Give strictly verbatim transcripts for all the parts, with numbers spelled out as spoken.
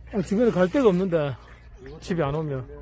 어, 주변에 갈 데가 없는데 집에 안 오면.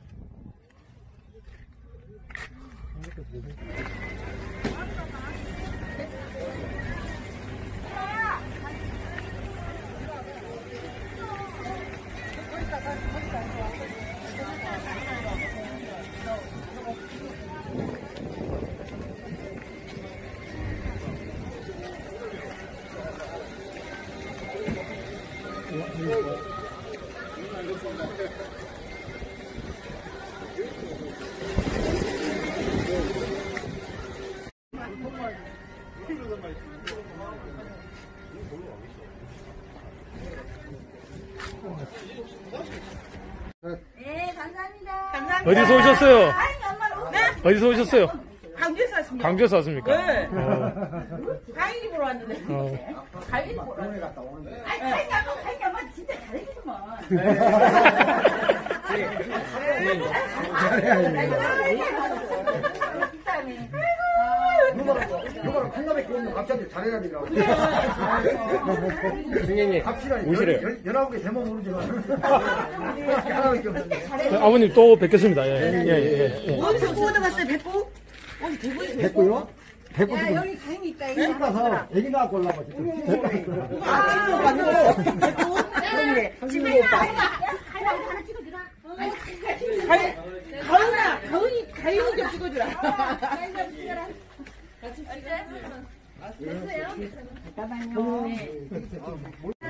네, 감사합니다. 감사합니다. 어디서 오셨어요? 네? 어디서 오셨어요? 강주에서 왔습니다. 강주에서 왔습니까? 네. 어. 가인이 보러 왔는데. 어. 가인이 보러 왔는데. 아니, 가인이 안 봐, 가인이 안 봐. 진짜 잘해주더만. 누가는 한나밖에 없는 갑자기 잘해야 되더라고. 선생님 오시래요. 열아홉 개 되면 모르지만 하나밖에 없는데. 아버님 또 뵙겠습니다. 예, 예, 예, 예. 어디서 구워 나갔어요, 백구? 어디 대구에서? 됐고요. 됐고 지금 여기 가인이 있다. 집 가서 애기 낳고 올라고 지금. 아, 친구 만나고. 백구? 그래. 집에 있다. 하나 찍어주라. 가인, 가은아, 가은이, 가인이 좀 찍어주라. 같이 찍어. 됐어요? 잠깐만요.